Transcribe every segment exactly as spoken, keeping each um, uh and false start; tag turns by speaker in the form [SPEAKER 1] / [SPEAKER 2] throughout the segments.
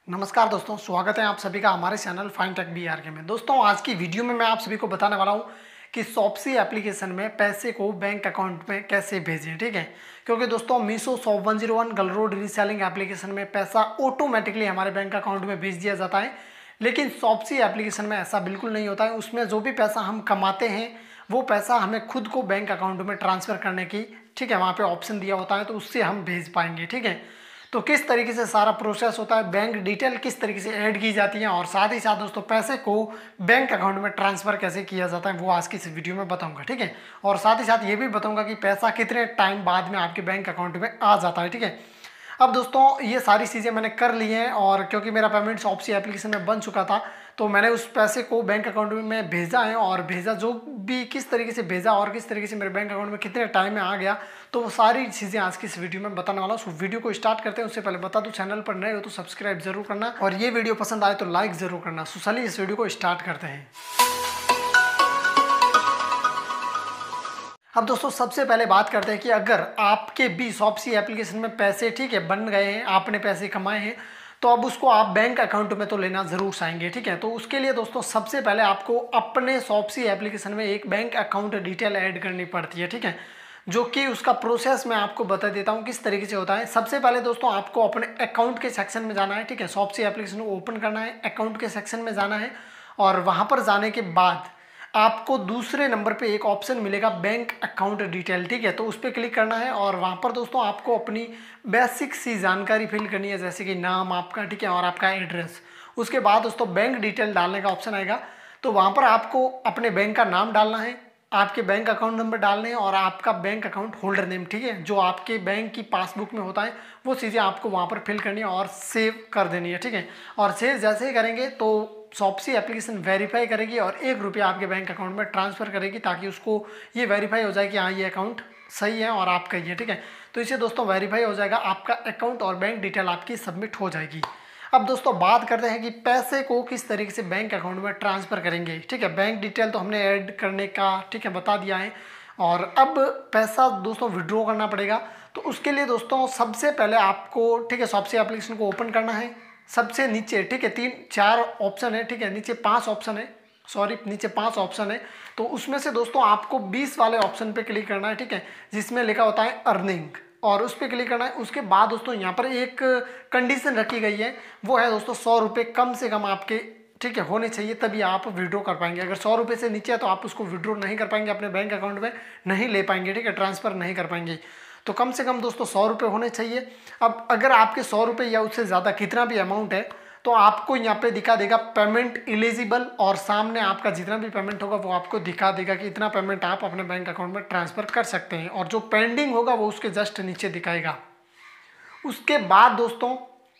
[SPEAKER 1] नमस्कार दोस्तों, स्वागत है आप सभी का हमारे channel fine tech B R K में। दोस्तों आज की वीडियो में मैं आप सभी को बताने वाला हूं कि शॉप्सी एप्लीकेशन में पैसे को बैंक अकाउंट में कैसे भेजें। ठीक है, क्योंकि दोस्तों Meesho shop one zero one गलरोड रीसेलिंग एप्लीकेशन में पैसा ऑटोमेटिकली हमारे बैंक अकाउंट में भेज दिया जाता है, लेकिन शॉप्सी एप्लीकेशन में ऐसा बिल्कुल नहीं होता है। उसमें जो भी पैसा हम कमाते हैं वो पैसा हमें खुद को बैंक अकाउंट में ट्रांसफ़र करने की, ठीक है, वहाँ पे ऑप्शन दिया होता है, तो उससे हम भेज पाएंगे। ठीक है, तो किस तरीके से सारा प्रोसेस होता है, बैंक डिटेल किस तरीके से ऐड की जाती है और साथ ही साथ दोस्तों पैसे को बैंक अकाउंट में ट्रांसफ़र कैसे किया जाता है वो आज की इस वीडियो में बताऊंगा। ठीक है, और साथ ही साथ ये भी बताऊंगा कि पैसा कितने टाइम बाद में आपके बैंक अकाउंट में आ जाता है। ठीक है, अब दोस्तों ये सारी चीज़ें मैंने कर ली हैं और क्योंकि मेरा पेमेंट शॉप्सी एप्लीकेशन में बन चुका था तो मैंने उस पैसे को बैंक अकाउंट में भेजा है, और भेजा जो भी किस तरीके से भेजा और किस तरीके से मेरे बैंक अकाउंट में कितने टाइम में आ गया, तो वो सारी चीज़ें आज की इस वीडियो में बताने वाला हूँ। सो वीडियो को स्टार्ट करते हैं। उससे पहले बता दूँ, चैनल पर नए हो तो सब्सक्राइब जरूर करना और ये वीडियो पसंद आए तो लाइक ज़रूर करना। सो चलिए इस वीडियो को स्टार्ट करते हैं। अब दोस्तों सबसे पहले बात करते हैं कि अगर आपके भी शॉप्सी एप्लीकेशन में पैसे, ठीक है, बन गए हैं, आपने पैसे कमाए हैं, तो अब उसको आप बैंक अकाउंट में तो लेना ज़रूर चाहेंगे। ठीक है, तो उसके लिए दोस्तों सबसे पहले आपको अपने शॉप्सी एप्लीकेशन में एक बैंक अकाउंट डिटेल ऐड करनी पड़ती है। ठीक है, जो कि उसका प्रोसेस मैं आपको बता देता हूँ किस तरीके से होता है। सबसे पहले दोस्तों आपको अपने अकाउंट के सेक्शन में जाना है। ठीक है, शॉप्सी एप्लीकेशन को ओपन करना है, अकाउंट के सेक्शन में जाना है और वहाँ पर जाने के बाद आपको दूसरे नंबर पे एक ऑप्शन मिलेगा बैंक अकाउंट डिटेल। ठीक है, तो उस पर क्लिक करना है और वहाँ पर दोस्तों आपको अपनी बेसिक सी जानकारी फिल करनी है, जैसे कि नाम आपका, ठीक है, और आपका एड्रेस। उसके बाद दोस्तों बैंक डिटेल डालने का ऑप्शन आएगा, तो वहाँ पर आपको अपने बैंक का नाम डालना है, आपके बैंक अकाउंट नंबर डालने हैं और आपका बैंक अकाउंट होल्डर नेम, ठीक है, जो आपके बैंक की पासबुक में होता है, वो चीज़ें आपको वहाँ पर फिल करनी है और सेव कर देनी है। ठीक है, और सेव जैसे ही करेंगे तो शॉप्सी एप्लीकेशन वेरीफाई करेगी और एक रुपया आपके बैंक अकाउंट में ट्रांसफ़र करेगी, ताकि उसको ये वेरीफाई हो जाए कि हाँ ये अकाउंट सही है और आपका ही है। ठीक है, तो इसे दोस्तों वेरीफाई हो जाएगा, आपका अकाउंट और बैंक डिटेल आपकी सबमिट हो जाएगी। अब दोस्तों बात करते हैं कि पैसे को किस तरीके से बैंक अकाउंट में ट्रांसफ़र करेंगे। ठीक है, बैंक डिटेल तो हमने ऐड करने का, ठीक है, बता दिया है, और अब पैसा दोस्तों विड्रॉ करना पड़ेगा। तो उसके लिए दोस्तों सबसे पहले आपको, ठीक है, शॉप्सी एप्लीकेशन को ओपन करना है। सबसे नीचे, ठीक है, तीन चार ऑप्शन है, ठीक है, नीचे पांच ऑप्शन है, सॉरी नीचे पांच ऑप्शन है, तो उसमें से दोस्तों आपको बीस वाले ऑप्शन पे क्लिक करना है। ठीक है, जिसमें लिखा होता है अर्निंग, और उस पर क्लिक करना है। उसके बाद दोस्तों यहाँ पर एक कंडीशन रखी गई है, वो है दोस्तों सौ रुपये कम से कम आपके, ठीक है, होने चाहिए, तभी आप विड्रॉ कर पाएंगे। अगर सौ रुपये से नीचे है तो आप उसको विड्रॉ नहीं कर पाएंगे, अपने बैंक अकाउंट में नहीं ले पाएंगे, ठीक है, ट्रांसफ़र नहीं कर पाएंगे। तो कम से कम दोस्तों सौ रुपये होने चाहिए। अब अगर आपके सौ रुपये या उससे ज़्यादा कितना भी अमाउंट है तो आपको यहाँ पे दिखा देगा पेमेंट एलिजिबल, और सामने आपका जितना भी पेमेंट होगा वो आपको दिखा देगा कि इतना पेमेंट आप अपने बैंक अकाउंट में ट्रांसफ़र कर सकते हैं, और जो पेंडिंग होगा वो उसके जस्ट नीचे दिखाएगा। उसके बाद दोस्तों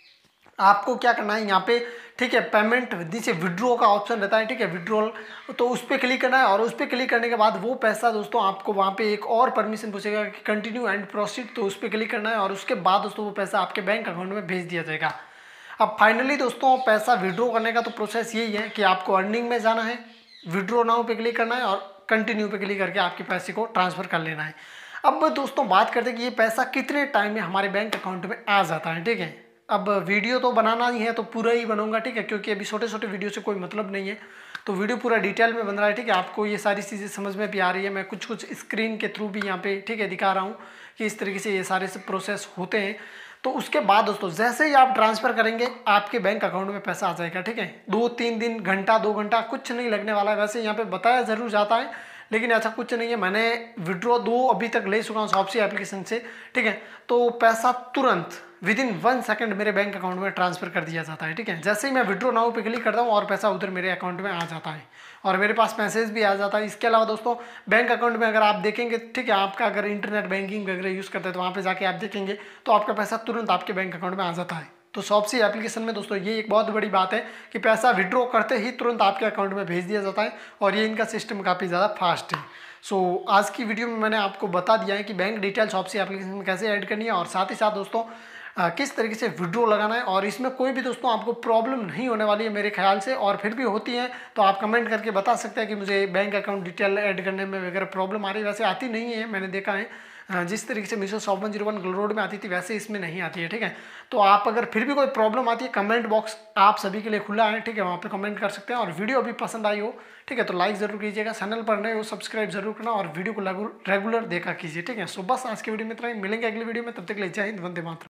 [SPEAKER 1] आपको क्या करना है, यहाँ पे, ठीक है, पेमेंट नीचे विड्रॉ का ऑप्शन रहता है, ठीक है, विड्रॉल, तो उस पर क्लिक करना है, और उस पर क्लिक करने के बाद वो पैसा दोस्तों आपको वहाँ पे एक और परमिशन पूछेगा कि कंटिन्यू एंड प्रोसीड, तो उस पर क्लिक करना है और उसके बाद दोस्तों वो पैसा आपके बैंक अकाउंट में भेज दिया जाएगा। अब फाइनली दोस्तों पैसा विड्रॉ करने का तो प्रोसेस यही है कि आपको अर्निंग में जाना है, विड्रॉ नाउ पे क्लिक करना है और कंटिन्यू पे क्लिक करके आपके पैसे को ट्रांसफ़र कर लेना है। अब दोस्तों बात करते हैं कि ये पैसा कितने टाइम में हमारे बैंक अकाउंट में आ जाता है। ठीक है, अब वीडियो तो बनाना ही है तो पूरा ही बनूंगा, ठीक है, क्योंकि अभी छोटे छोटे वीडियो से कोई मतलब नहीं है, तो वीडियो पूरा डिटेल में बन रहा है। ठीक है, आपको ये सारी चीज़ें समझ में भी आ रही है, मैं कुछ कुछ स्क्रीन के थ्रू भी यहाँ पे, ठीक है, दिखा रहा हूँ कि इस तरीके से ये सारे से प्रोसेस होते हैं। तो उसके बाद दोस्तों जैसे ही आप ट्रांसफ़र करेंगे आपके बैंक अकाउंट में पैसा आ जाएगा। ठीक है, दो तीन दिन, घंटा, दो घंटा कुछ नहीं लगने वाला है। वैसे यहाँ पे बताया ज़रूर जाता है, लेकिन ऐसा कुछ नहीं है। मैंने विड्रॉ दो अभी तक ले चुका हूँ शॉप्सी एप्लीकेशन से। ठीक है, तो पैसा तुरंत विद इन वन सेकंड मेरे बैंक अकाउंट में ट्रांसफ़र कर दिया जाता है। ठीक है, जैसे ही मैं विड्रॉ नाउ पे क्लिक करता हूँ और पैसा उधर मेरे अकाउंट में आ जाता है और मेरे पास मैसेज भी आ जाता है। इसके अलावा दोस्तों बैंक अकाउंट में अगर आप देखेंगे, ठीक है, आपका अगर इंटरनेट बैंकिंग वगैरह यूज़ करते हैं तो वहाँ पे जाके आप देखेंगे तो आपका पैसा तुरंत आपके बैंक अकाउंट में आ जाता है। तो शॉप्सी एप्लीकेशन में दोस्तों ये एक बहुत बड़ी बात है कि पैसा विड्रॉ करते ही तुरंत आपके अकाउंट में भेज दिया जाता है, और ये इनका सिस्टम काफ़ी ज़्यादा फास्ट है। सो so, आज की वीडियो में मैंने आपको बता दिया है कि बैंक डिटेल शॉप्सी एप्लीकेशन में कैसे ऐड करनी है, और साथ ही साथ दोस्तों आ, किस तरीके से विड्रॉ लगाना है, और इसमें कोई भी दोस्तों आपको प्रॉब्लम नहीं होने वाली है मेरे ख्याल से, और फिर भी होती है तो आप कमेंट करके बता सकते हैं कि मुझे बैंक अकाउंट डिटेल ऐड करने में वगैरह प्रॉब्लम आ रही है। वैसे आती नहीं है, मैंने देखा है, जिस तरीके से Meesho shop one zero one road में आती थी वैसे इसमें नहीं आती है, ठीक है। तो आप अगर फिर भी कोई प्रॉब्लम आती है, कमेंट बॉक्स आप सभी के लिए खुला है, ठीक है, वहाँ पे कमेंट कर सकते हैं। और वीडियो अभी पसंद आई हो, ठीक है, तो लाइक जरूर कीजिएगा, चैनल पर नए हो सब्सक्राइब जरूर करना और वीडियो को रेगुलर देखा कीजिए, ठीक है। सो बस आज की वीडियो में इतना ही, मिलेंगे अगली वीडियो में, तब तक के लिए जय हिंद, वंदे मातरम।